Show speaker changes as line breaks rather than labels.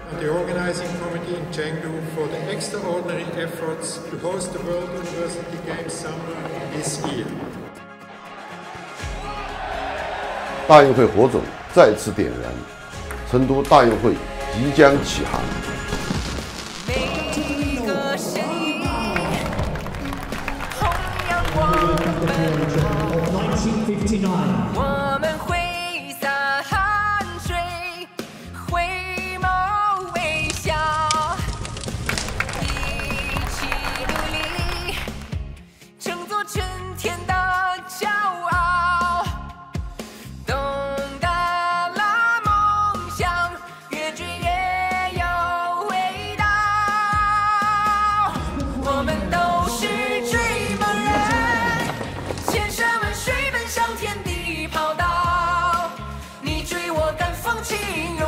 and the organizing committee in Chengdu for the extraordinary efforts to host the World University Games summer this year.
大运会火种再次点燃，成都大运会即将起航。
我们挥洒汗水，回眸微笑，一起努力，争做春天的骄傲。懂得了梦想，越追越有味道。我们都是追梦人，千山万水奔向天地跑道。你追我赶风起。